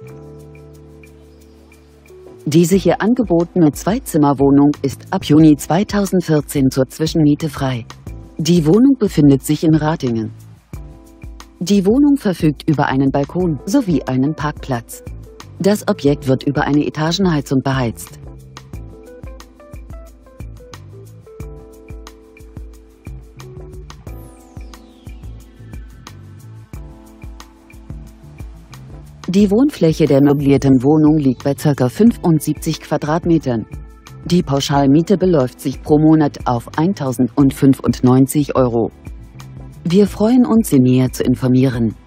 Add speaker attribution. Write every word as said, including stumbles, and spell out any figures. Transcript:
Speaker 1: Diese hier angebotene Zweizimmerwohnung ist ab Juni zweitausendvierzehn zur Zwischenmiete frei. Die Wohnung befindet sich in Ratingen. Die Wohnung verfügt über einen Balkon sowie einen Parkplatz. Das Objekt wird über eine Etagenheizung beheizt. Die Wohnfläche der möblierten Wohnung liegt bei ca. fünfundsiebzig Quadratmetern. Die Pauschalmiete beläuft sich pro Monat auf eintausendfünfundneunzig Euro. Wir freuen uns, Sie näher zu informieren.